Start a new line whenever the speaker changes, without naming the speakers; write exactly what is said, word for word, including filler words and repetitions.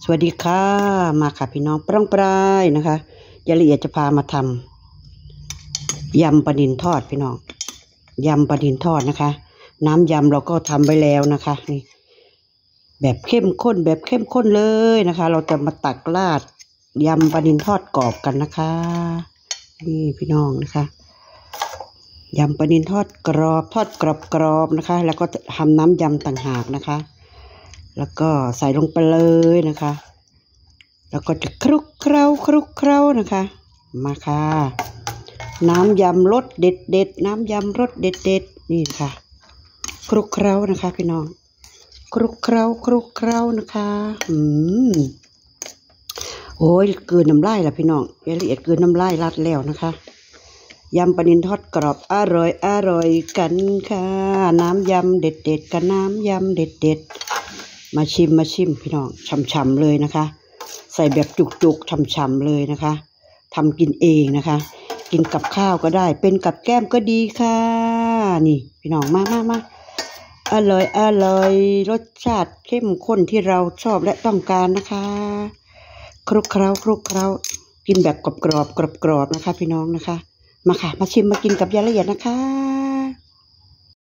สวัสดีค่ะมาค่ะพี่น้องปร้องปรายนะคะยายละเอียดจะพามาทำยำปลาดินทอดพี่น้องยำปลาดินทอดนะคะน้ำยำเราก็ทำไว้แล้วนะคะนี่แบบเข้มข้นแบบเข้มข้นเลยนะคะ เราจะมาตักราดยำปลาดินทอดกรอบกันนะคะนี่พี่น้องนะคะยำปลาดินทอดกรอบทอดกรอบกรอบนะคะ แล้วก็ทำน้ำยำต่างหากนะคะแล้วก็ใส่ลงไปเลยนะคะแล้วก็จะคลุกเคล้าคลุกเคล้านะคะมาค่ะน้ำยำรสเด็ดเด็ดน้ำยำรสเด็ดเด็ดนี่ค่ะคลุกเคล้านะคะพี่น้องคลุกเคล้าคลุกเคล้านะคะอืมโอ้ยเกินน้ำลายละพี่น้องยายละเอียดเกินน้ำลายรัดแล้วนะคะยำปลานิลทอดกรอบอร่อยอร่อยกันค่ะน้ำยำเด็ดเด็ดกับน้ำยำเด็ดเด็ดมาชิมมาชิมพี่น้องฉ่ำๆเลยนะคะใส่แบบจุกๆฉ่ำๆเลยนะคะทำกินเองนะคะกินกับข้าวก็ได้เป็นกับแก้มก็ดีค่ะนี่พี่น้องมามามาอร่อยอร่อยรสชาติเข้มข้นที่เราชอบและต้องการนะคะคลุกเคล้าคลุกเคล้ากินแบบกรอบกรอบกรอบกรอบนะคะพี่น้องนะคะมาค่ะมาชิมมากินกับยายละเอียดนะคะ